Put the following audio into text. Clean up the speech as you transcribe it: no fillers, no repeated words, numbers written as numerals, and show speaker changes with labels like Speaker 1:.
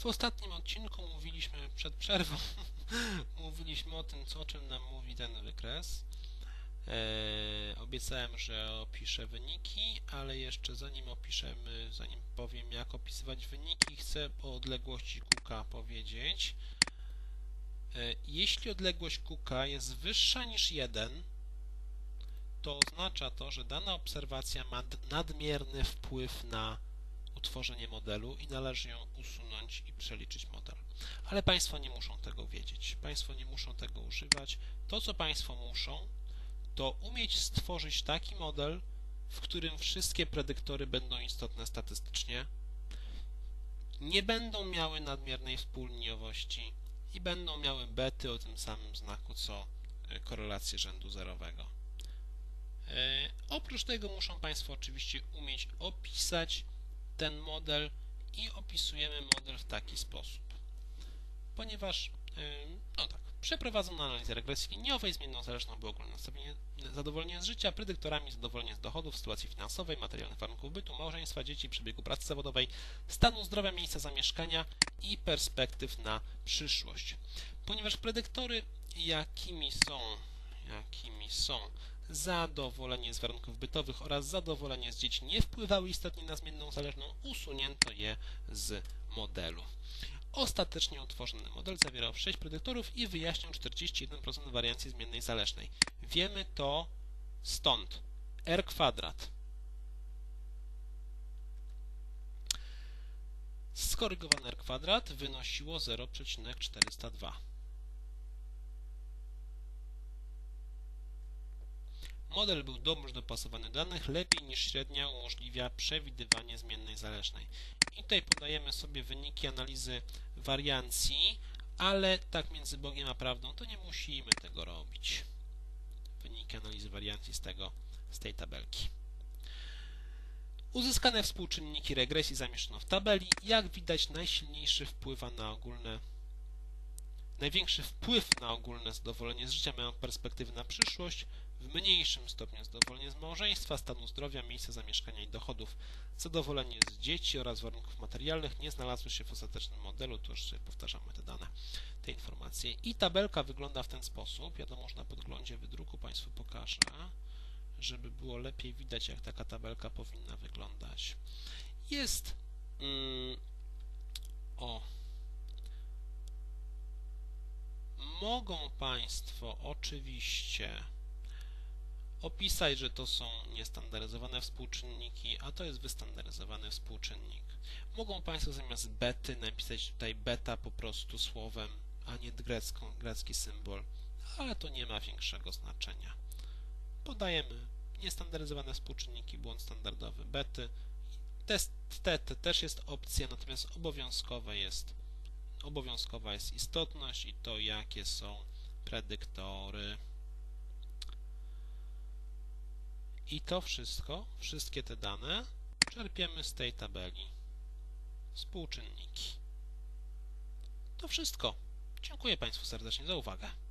Speaker 1: W ostatnim odcinku mówiliśmy przed przerwą mówiliśmy o tym, o czym nam mówi ten wykres. Obiecałem, że opiszę wyniki, ale jeszcze zanim powiem, jak opisywać wyniki, chcę o odległości QK powiedzieć. Jeśli odległość QK jest wyższa niż 1, to oznacza to, że dana obserwacja ma nadmierny wpływ na utworzenie modelu i należy ją usunąć i przeliczyć model. Ale Państwo nie muszą tego wiedzieć. Państwo nie muszą tego używać. To, co Państwo muszą, to umieć stworzyć taki model, w którym wszystkie predyktory będą istotne statystycznie, nie będą miały nadmiernej współliniowości i będą miały bety o tym samym znaku, co korelacje rzędu zerowego. Oprócz tego muszą Państwo oczywiście umieć opisać ten model i opisujemy model w taki sposób. Ponieważ, przeprowadzono analizę regresji liniowej, zmienną zależną było ogólne zadowolenie z życia, predyktorami zadowolenie z dochodów, sytuacji finansowej, materialnych warunków bytu, małżeństwa, dzieci, przebiegu pracy zawodowej, stanu zdrowia, miejsca zamieszkania i perspektyw na przyszłość. Ponieważ predyktory, jakimi są zadowolenie z warunków bytowych oraz zadowolenie z dzieci nie wpływały istotnie na zmienną zależną, usunięto je z modelu. Ostatecznie utworzony model zawierał 6 predyktorów i wyjaśniał 41% wariancji zmiennej zależnej. Wiemy to stąd. R². Skorygowane R² wynosiło 0,402. Model był dobrze dopasowany do danych, lepiej niż średnia umożliwia przewidywanie zmiennej zależnej. I tutaj podajemy sobie wyniki analizy wariancji, ale tak między Bogiem a prawdą to nie musimy tego robić. Wyniki analizy wariancji z tej tabelki. Uzyskane współczynniki regresji zamieszczono w tabeli. Jak widać, największy wpływ na ogólne zadowolenie z życia mają perspektywy na przyszłość, w mniejszym stopniu zadowolenie z małżeństwa, stanu zdrowia, miejsca zamieszkania i dochodów. Zadowolenie z dzieci oraz warunków materialnych nie znalazły się w ostatecznym modelu, to już sobie powtarzamy te dane, te informacje. I tabelka wygląda w ten sposób. Ja to może na podglądzie wydruku Państwu pokażę, żeby było lepiej widać, jak taka tabelka powinna wyglądać. Jest mogą Państwo oczywiście opisać, że to są niestandaryzowane współczynniki, a to jest wystandaryzowany współczynnik. Mogą Państwo zamiast bety napisać tutaj beta po prostu słowem, a nie grecki symbol, ale to nie ma większego znaczenia. Podajemy niestandaryzowane współczynniki, błąd standardowy bety. Test TT też jest opcja, natomiast obowiązkowa jest istotność i to, jakie są predyktory. I to wszystkie te dane czerpiemy z tej tabeli. Współczynniki. To wszystko. Dziękuję Państwu serdecznie za uwagę.